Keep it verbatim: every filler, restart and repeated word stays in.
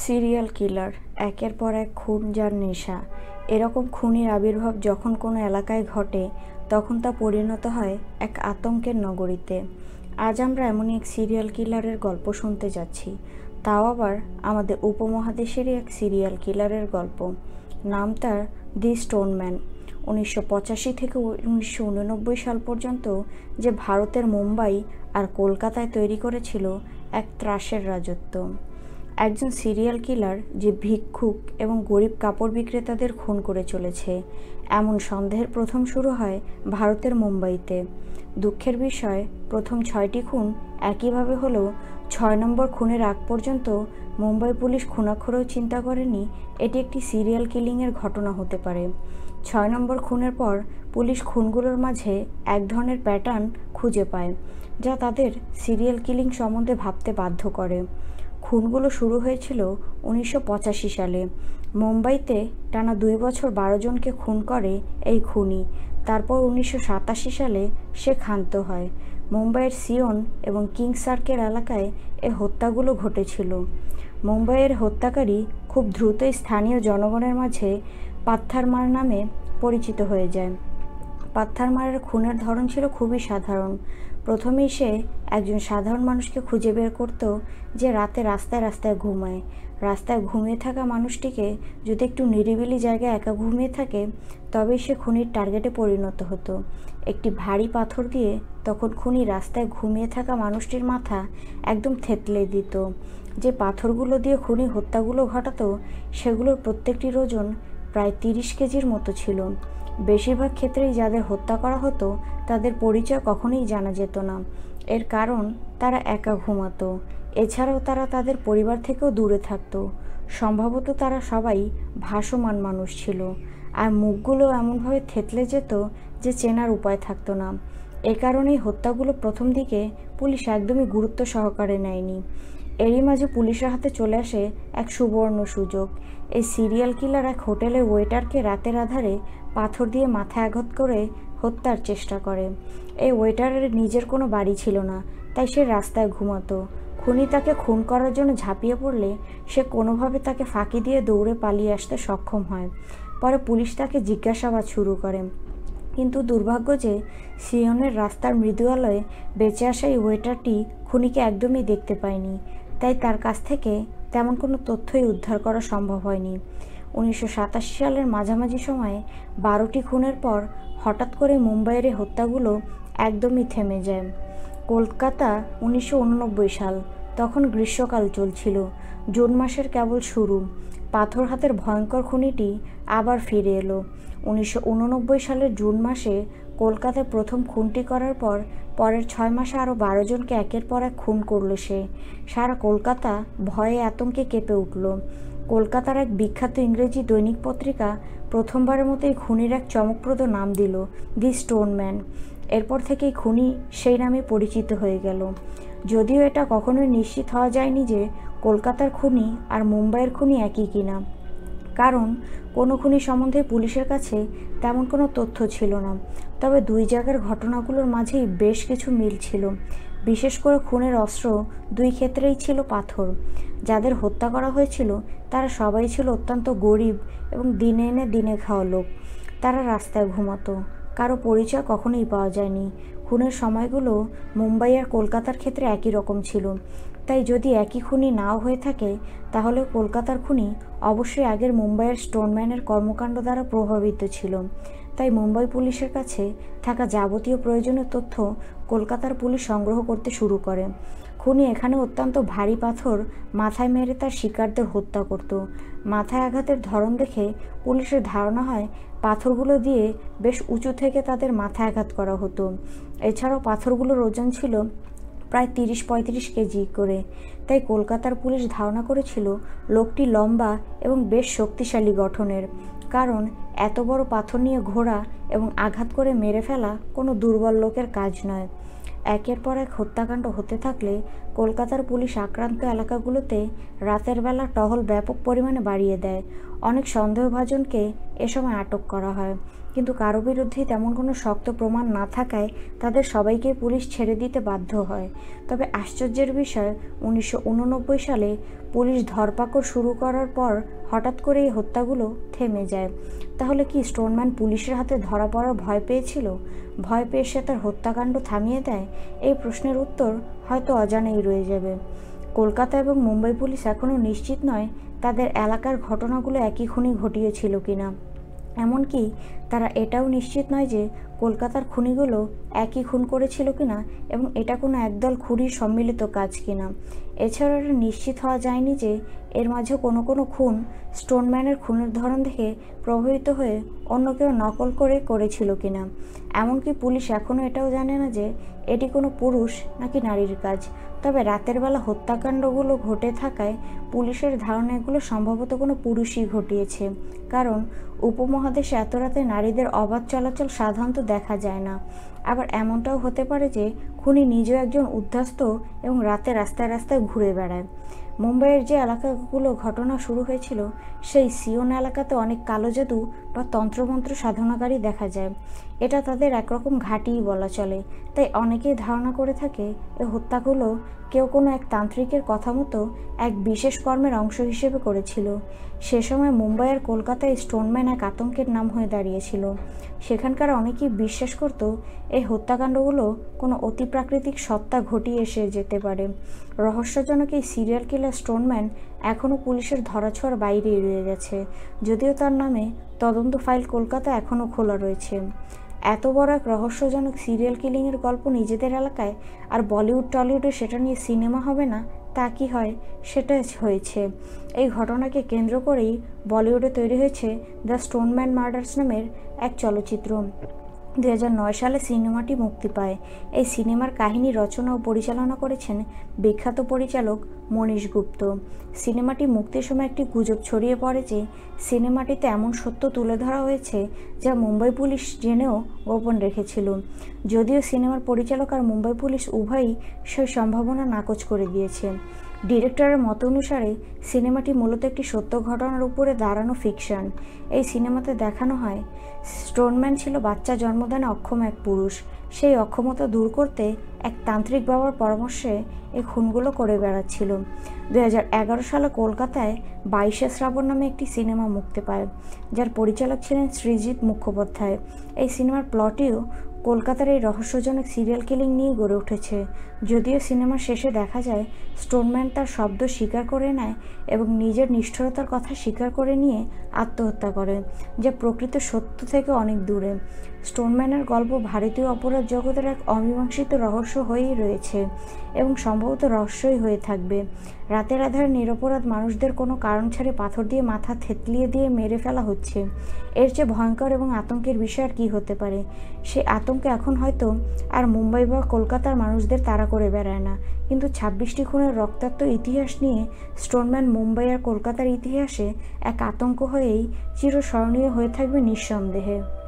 Serial killer, একের পর এক খুন যার নেশা। এরকম খুনির আবির্ভাব যখন কোনো এলাকায় ঘটে তখন তা পরিণত হয় এক আতঙ্কের নগরীতে। আজ আমরা এমনই এক সিরিয়াল কিলারের গল্প শুনতে যাচ্ছি, তাও আবার আমাদের উপমহাদেশেরই এক সিরিয়াল কিলারের গল্প। নাম তার দি স্টোনম্যান। উনিশশো পঁচাশি থেকে উনিশশো উননব্বই সাল পর্যন্ত যে ভারতের মুম্বাই আর কলকাতায় তৈরি করেছিল এক ত্রাসের রাজত্ব। একজন সিরিয়াল কিলার যে ভিক্ষুক এবং গরিব কাপড় বিক্রেতাদের খুন করে চলেছে, এমন সন্দেহের প্রথম শুরু হয় ভারতের মুম্বাইতে। দুঃখের বিষয়, প্রথম ছয়টি খুন একইভাবে হলেও ছয় নম্বর খুনের আগ পর্যন্ত মুম্বাই পুলিশ খুনাখুরেও চিন্তা করেনি এটি একটি সিরিয়াল কিলিংয়ের ঘটনা হতে পারে। ছয় নম্বর খুনের পর পুলিশ খুনগুলোর মাঝে এক ধরনের প্যাটার্ন খুঁজে পায়, যা তাদের সিরিয়াল কিলিং সম্বন্ধে ভাবতে বাধ্য করে। খুনগুলো শুরু হয়েছিল উনিশশো পঁচাশি সালে। মুম্বাইতে টানা দুই বছর বারো জনকে খুন করে এই খুনি। তারপর উনিশশো সাতাশি সালে সে ক্ষান্ত হয়। মুম্বাইয়ের সিয়ন এবং কিংস সার্কেল এলাকায় এ হত্যাগুলো ঘটেছিল। মুম্বাইয়ের হত্যাকারী খুব দ্রুতই স্থানীয় জনগণের মাঝে পাত্থারমার নামে পরিচিত হয়ে যায়। পাত্থারমারের খুনের ধরন ছিল খুবই সাধারণ। প্রথমেই সে একজন সাধারণ মানুষকে খুঁজে বের করত যে রাতে রাস্তায় রাস্তায় ঘুমায়। রাস্তায় ঘুমিয়ে থাকা মানুষটিকে যদি একটু নিরিবিলি জায়গায় একা ঘুমিয়ে থাকে তবেই সে খুনির টার্গেটে পরিণত হতো। একটি ভারী পাথর দিয়ে তখন খুনি রাস্তায় ঘুমিয়ে থাকা মানুষটির মাথা একদম থেতলে দিত। যে পাথরগুলো দিয়ে খুনি হত্যাগুলো ঘটাতো সেগুলোর প্রত্যেকটির ওজন প্রায় তিরিশ কেজির মতো ছিল। বেশিরভাগ ক্ষেত্রেই যাদের হত্যা করা হতো তাদের পরিচয় কখনোই জানা যেত না। এর কারণ তারা একা ঘুমাতো। এছাড়াও তারা তাদের পরিবার থেকেও দূরে থাকতো। সম্ভবত তারা সবাই ভাসমান মানুষ ছিল, আর মুখগুলো এমনভাবে থেতলে যেত যে চেনার উপায় থাকতো না। এ কারণেই হত্যাগুলো প্রথম দিকে পুলিশ একদমই গুরুত্ব সহকারে নেয়নি। এরই মাঝে পুলিশের হাতে চলে আসে এক সুবর্ণ সুযোগ। এই সিরিয়াল কিলার এক হোটেলের ওয়েটারকে রাতের আধারে পাথর দিয়ে মাথায় আঘাত করে হত্যার চেষ্টা করে। এই ওয়েটারের নিজের কোনো বাড়ি ছিল না, তাই সে রাস্তায় ঘুমাতো। খুনি তাকে খুন করার জন্য ঝাঁপিয়ে পড়লে সে কোনোভাবে তাকে ফাঁকি দিয়ে দৌড়ে পালিয়ে আসতে সক্ষম হয়। পরে পুলিশ তাকে জিজ্ঞাসাবাদ শুরু করে, কিন্তু দুর্ভাগ্য যে সিয়নের রাস্তার মৃদু আলোয় বেঁচে আসা এই ওয়েটারটি খুনিকে একদমই দেখতে পায়নি, তাই তার কাছ থেকে তেমন কোনো তথ্যই উদ্ধার করা সম্ভব হয়নি। উনিশশো সাতাশি সালের মাঝামাঝি সময়ে বারোটি খুনের পর হঠাৎ করে মুম্বাইয়ের এই হত্যাগুলো একদমই থেমে যায়। কলকাতা উনিশশো উননব্বই সাল, তখন গ্রীষ্মকাল চলছিল। জুন মাসের কেবল শুরু। পাথর হাতের ভয়ঙ্কর খুনিটি আবার ফিরে এলো। উনিশশো উননব্বই সালের জুন মাসে কলকাতায় প্রথম খুনটি করার পর পরের ছয় মাসে আরও বারো জনকে একের পর এক খুন করলো সে। সারা কলকাতা ভয়ে আতঙ্কে কেঁপে উঠল। কলকাতার এক বিখ্যাত ইংরেজি দৈনিক পত্রিকা প্রথমবারের মতো এই খুনির এক চমকপ্রদ নাম দিল, দি স্টোনম্যান। এরপর থেকেই খুনি সেই নামে পরিচিত হয়ে গেল। যদিও এটা কখনোই নিশ্চিত হওয়া যায়নি যে কলকাতার খুনি আর মুম্বাইয়ের খুনি একই কিনা, কারণ কোনো খুনি সম্বন্ধে পুলিশের কাছে তেমন কোনো তথ্য ছিল না। তবে দুই জায়গার ঘটনাগুলোর মাঝেই বেশ কিছু মিল ছিল। বিশেষ করে খুনের অস্ত্র দুই ক্ষেত্রেই ছিল পাথর। যাদের হত্যা করা হয়েছিল তারা সবাই ছিল অত্যন্ত গরিব এবং দিনে এনে দিনে খাওয়া লোক। তারা রাস্তায় ঘুমাতো, কারো পরিচয় কখনোই পাওয়া যায়নি। খুনের সময়গুলো মুম্বাই আর কলকাতার ক্ষেত্রে একই রকম ছিল। তাই যদি একই খুনি নাও হয়ে থাকে তাহলে কলকাতার খুনি অবশ্যই আগের মুম্বাইয়ের স্টোনম্যানের কর্মকাণ্ড দ্বারা প্রভাবিত ছিল। তাই মুম্বাই পুলিশের কাছে থাকা যাবতীয় প্রয়োজনীয় তথ্য কলকাতার পুলিশ সংগ্রহ করতে শুরু করে। খুনি এখানে অত্যন্ত ভারী পাথর মাথায় মেরে তার শিকারদের হত্যা করত। মাথায় আঘাতের ধরন দেখে পুলিশের ধারণা হয় পাথরগুলো দিয়ে বেশ উঁচু থেকে তাদের মাথায় আঘাত করা হতো। এছাড়াও পাথরগুলোর ওজন ছিল প্রায় তিরিশ পঁয়ত্রিশ কেজি করে। তাই কলকাতার পুলিশ ধারণা করেছিল লোকটি লম্বা এবং বেশ শক্তিশালী গঠনের, কারণ এত বড় পাথর নিয়ে ঘোরা এবং আঘাত করে মেরে ফেলা কোনো দুর্বল লোকের কাজ নয়। একের পর এক হত্যাকাণ্ড হতে থাকলে কলকাতার পুলিশ আক্রান্ত এলাকাগুলোতে রাতের বেলা টহল ব্যাপক পরিমাণে বাড়িয়ে দেয়। অনেক সন্দেহভাজনকে এ সময় আটক করা হয়। কিন্তু কারো বিরুদ্ধেই তেমন কোনো শক্ত প্রমাণ না থাকায় তাদের সবাইকে পুলিশ ছেড়ে দিতে বাধ্য হয়। তবে আশ্চর্যের বিষয়, উনিশশো উননব্বই সালে পুলিশ ধরপাকড় শুরু করার পর হঠাৎ করে এই হত্যাগুলো থেমে যায়। তাহলে কি স্টোনম্যান পুলিশের হাতে ধরা পড়ার ভয় পেয়েছিল? ভয় পেয়ে সে তার হত্যাকাণ্ড থামিয়ে দেয়? এই প্রশ্নের উত্তর হয়তো অজানাই রয়ে যাবে। কলকাতা এবং মুম্বাই পুলিশ এখনও নিশ্চিত নয় তাদের এলাকার ঘটনাগুলো একই খুনি ঘটিয়েছিল কিনা। এমনকি তারা এটাও নিশ্চিত নয় যে কলকাতার খুনিগুলো একই খুন করেছিল কিনা এবং এটা কোনো একদল খুনির সম্মিলিত কাজ কিনা। এছাড়াও এটা নিশ্চিত হওয়া যায়নি যে এর মাঝে কোনো কোনো খুন স্টোনম্যানের খুনের ধরন দেখে প্রভাবিত হয়ে অন্য কেউ নকল করে করেছিল কিনা। এমনকি পুলিশ এখনও এটাও জানে না যে এটি কোনো পুরুষ নাকি নারীর কাজ। তবে রাতের বেলা হত্যাকাণ্ডগুলো ঘটে থাকায় পুলিশের ধারণা এগুলো সম্ভবত কোনো পুরুষই ঘটিয়েছে, কারণ উপমহাদেশে এত রাতে নারীদের অবাধ চলাচল সাধারণত দেখা যায় না। আবার এমনটাও হতে পারে যে খুনি নিজেও একজন উদ্বাস্তু এবং রাতে রাস্তায় রাস্তায় ঘুরে বেড়ায়। মুম্বাইয়ের যে এলাকাগুলো ঘটনা শুরু হয়েছিল সেই সিওন এলাকাতে অনেক কালো জাদু বা তন্ত্রমন্ত্র সাধনাকারী দেখা যায়। এটা তাদের একরকম ঘাঁটিই বলা চলে। তাই অনেকেই ধারণা করে থাকে এই হত্যাগুলো কেউ কোনো এক তান্ত্রিকের কথা মতো এক বিশেষ কর্মের অংশ হিসেবে করেছিল। সে সময় মুম্বাই আর কলকাতায় স্টোনম্যান এক আতঙ্কের নাম হয়ে দাঁড়িয়েছিল। সেখানকার অনেকেই বিশ্বাস করত এই হত্যাকাণ্ডগুলো কোনো অতিপ্রাকৃতিক সত্তা ঘটিয়ে এসে যেতে পারে। রহস্যজনক এই সিরিয়াল কিলার স্টোনম্যান এখনও পুলিশের ধরাছোঁয়ার বাইরেই রয়ে গেছে, যদিও তার নামে তদন্ত ফাইল কলকাতা এখনও খোলা রয়েছে। এত বড় এক রহস্যজনক সিরিয়াল কিলিংয়ের গল্প নিজেদের এলাকায়, আর বলিউড টলিউডে সেটা নিয়ে সিনেমা হবে না তা কি হয়? সেটা হয়েছে। এই ঘটনাকে কেন্দ্র করেই বলিউডে তৈরি হয়েছে দ্য স্টোনম্যান মার্ডার্স নামের এক চলচ্চিত্র। দু হাজার নয় সালে সিনেমাটি মুক্তি পায়। এই সিনেমার কাহিনী রচনা ও পরিচালনা করেছেন বিখ্যাত পরিচালক মনীশ গুপ্ত। সিনেমাটি মুক্তির সময় একটি গুজব ছড়িয়ে পড়ে যে সিনেমাটিতে এমন সত্য তুলে ধরা হয়েছে যা মুম্বাই পুলিশ জেনেও গোপন রেখেছিল। যদিও সিনেমার পরিচালক আর মুম্বাই পুলিশ উভয়ই সেই সম্ভাবনা নাকচ করে দিয়েছে। ডিরেক্টরের মত অনুসারে সিনেমাটি মূলত একটি সত্য ঘটনার উপরে দাঁড়ানো ফিকশন। এই সিনেমাতে দেখানো হয় স্টোনম্যান ছিল বাচ্চা জন্মদানে অক্ষম এক পুরুষ। সেই অক্ষমতা দূর করতে এক তান্ত্রিক বাবার পরামর্শে এই খুনগুলো করে বেড়াচ্ছিল। দু হাজার এগারো সালে কলকাতায় বাইশে শ্রাবণ নামে একটি সিনেমা মুক্তি পায়, যার পরিচালক ছিলেন সৃজিত মুখোপাধ্যায়। এই সিনেমার প্লটেও কলকাতার এই রহস্যজনক সিরিয়াল কিলিং নিয়ে গড়ে উঠেছে। যদিও সিনেমার শেষে দেখা যায় স্টোনম্যান তার শব্দ স্বীকার করে নেয় এবং নিজের নিষ্ঠুরতার কথা স্বীকার করে নিয়ে আত্মহত্যা করে, যা প্রকৃত সত্য থেকে অনেক দূরে। স্টোনম্যানের গল্প ভারতীয় অপরাধ জগতের এক অমীমাংসিত রহস্য হয়েই রয়েছে এবং সম্ভবত রহস্যই হয়ে থাকবে। রাতের আধারে নিরপরাধ মানুষদের কোনো কারণ ছাড়ে পাথর দিয়ে মাথা থেতলিয়ে দিয়ে মেরে ফেলা হচ্ছে। এর চেয়ে ভয়ঙ্কর এবং আতঙ্কের বিষয় আর কী হতে পারে? সে আতঙ্ক এখন হয়তো আর মুম্বাই বা কলকাতার মানুষদের তাড়া করে বেড়ায় না, কিন্তু ছাব্বিশটি খুনের রক্তাক্ত ইতিহাস নিয়ে স্টোনম্যান মুম্বাই আর কলকাতার ইতিহাসে এক আতঙ্ক হয়েই চিরস্মরণীয় হয়ে থাকবে নিঃসন্দেহে।